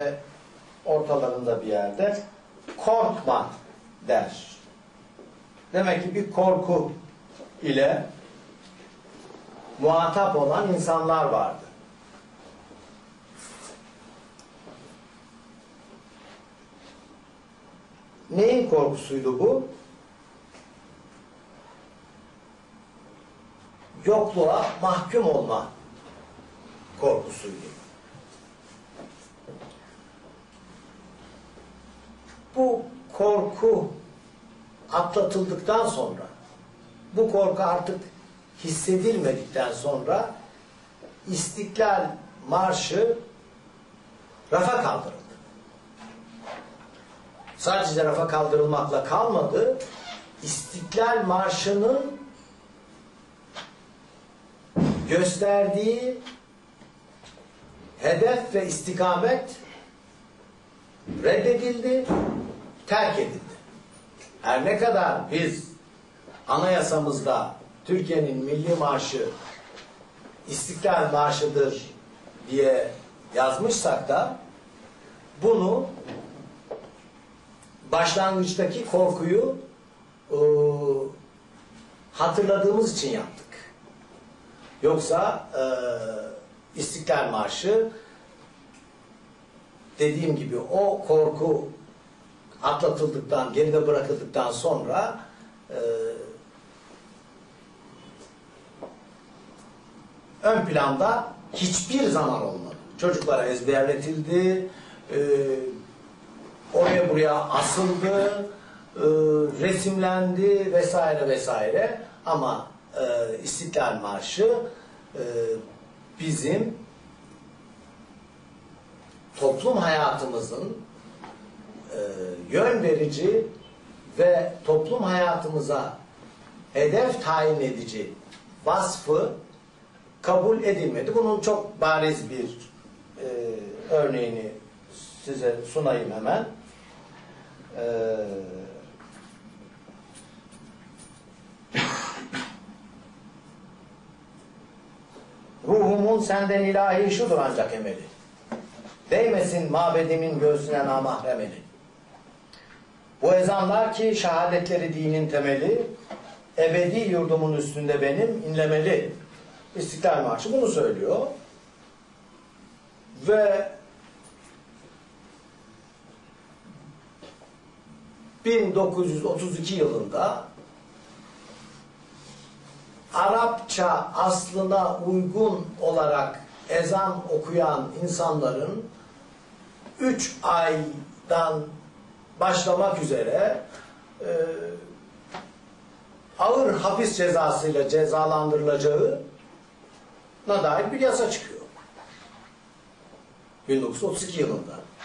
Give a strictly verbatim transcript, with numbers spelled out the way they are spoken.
ortalarında bir yerde korkma der. Demek ki bir korku ile muhatap olan insanlar vardı. Neyin korkusuydu bu? Yokluğa mahkum olma korkusuydu. Bu korku atlatıldıktan sonra, bu korku artık hissedilmedikten sonra İstiklal Marşı rafa kaldırıldı. Sadece rafa kaldırılmakla kalmadı, İstiklal Marşı'nın gösterdiği hedef ve istikamet reddedildi, terk edildi. Her ne kadar biz anayasamızda Türkiye'nin milli marşı İstiklal Marşı'dır diye yazmışsak da bunu başlangıçtaki korkuyu e, hatırladığımız için yaptık. Yoksa e, İstiklal Marşı dediğim gibi o korku atlatıldıktan, geride bırakıldıktan sonra e, ön planda hiçbir zaman olmadı. Çocuklara ezberletildi, e, oraya buraya asıldı, e, resimlendi vesaire vesaire. Ama e, İstiklal Marşı e, bizim toplum hayatımızın e, yön verici ve toplum hayatımıza hedef tayin edici vasfı kabul edilmedi. Bunun çok bariz bir e, örneğini size sunayım hemen. E, Ruhumun senden ilahi şudur ancak emeli. Değmesin mabedimin göğsüne namahrem eli. Bu ezanlar ki şehadetleri dinin temeli, ebedi yurdumun üstünde benim inlemeli. İstiklal Marşı bunu söylüyor. Ve bin dokuz yüz otuz iki yılında Arapça aslına uygun olarak ezan okuyan insanların üç aydan başlamak üzere e, ağır hapis cezasıyla cezalandırılacağına dair bir yasa çıkıyor. bin dokuz yüz otuz iki yılında.